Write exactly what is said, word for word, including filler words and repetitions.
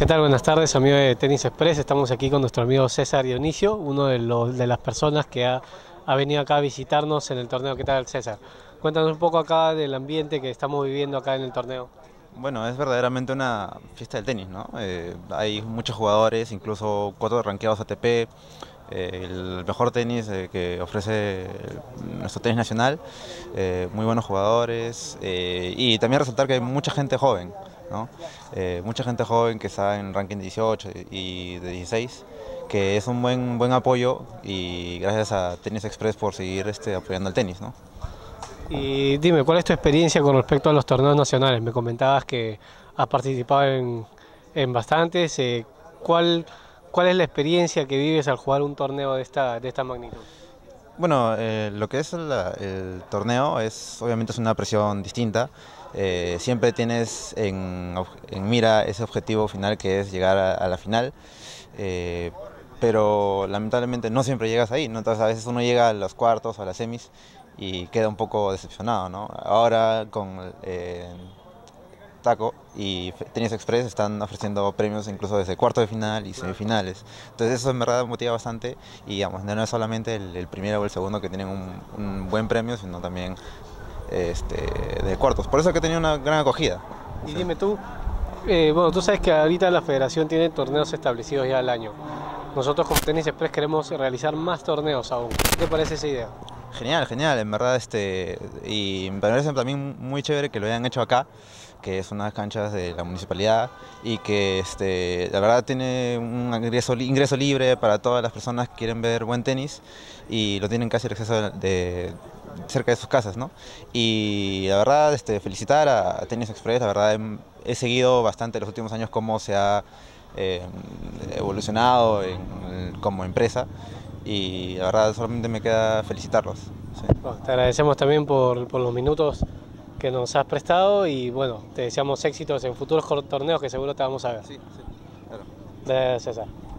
tal? Buenas tardes, amigo de Tenis Express. Estamos aquí con nuestro amigo César Dionisio, uno de, los, de las personas que ha, ha venido acá a visitarnos en el torneo. ¿Qué tal, César? Cuéntanos un poco acá del ambiente que estamos viviendo acá en el torneo. Bueno, es verdaderamente una fiesta del tenis, ¿no? Eh, hay muchos jugadores, incluso cuatro rankeados A T P, eh, el mejor tenis eh, que ofrece nuestro tenis nacional, eh, muy buenos jugadores eh, y también resaltar que hay mucha gente joven, ¿no? Eh, mucha gente joven que está en ranking dieciocho y de dieciséis, que es un buen, buen apoyo y gracias a Tenis Express por seguir este, apoyando al tenis, ¿no? Y dime, ¿cuál es tu experiencia con respecto a los torneos nacionales? Me comentabas que has participado en, en bastantes. Eh, ¿cuál, ¿Cuál es la experiencia que vives al jugar un torneo de esta, de esta magnitud? Bueno, eh, lo que es la- el torneo es obviamente es una presión distinta. Eh, siempre tienes en, ob- en mira ese objetivo final que es llegar a, a la final, eh, pero lamentablemente no siempre llegas ahí, ¿no? Entonces a veces uno llega a los cuartos o a las semis y queda un poco decepcionado, ¿no? Ahora con eh, Taco y Fe- Tenis Express están ofreciendo premios incluso desde cuarto de final y semifinales. Entonces eso en verdad motiva bastante y digamos, no es solamente el, el primero o el segundo que tienen un, un buen premio, sino también este, de cuartos. Por eso que tenía una gran acogida. Y Sí. dime tú, eh, bueno, tú sabes que ahorita la federación tiene torneos establecidos ya al año. Nosotros como Tenis Express queremos realizar más torneos aún. ¿Qué te parece esa idea? Genial, genial, en verdad, este, y me parece también muy chévere que lo hayan hecho acá, que es unas canchas de la municipalidad y que este, la verdad tiene un ingreso, li- ingreso libre para todas las personas que quieren ver buen tenis y lo tienen casi al acceso de, cerca de sus casas, ¿no? Y la verdad, este, felicitar a, a Tenis Express, la verdad he, he seguido bastante los últimos años cómo se ha eh, evolucionado en- como empresa y la verdad solamente me queda felicitarlos. Sí. Bueno, te agradecemos también por, por los minutos que nos has prestado y bueno, te deseamos éxitos en futuros cor- torneos que seguro te vamos a ver. Sí, sí, claro. Gracias, César.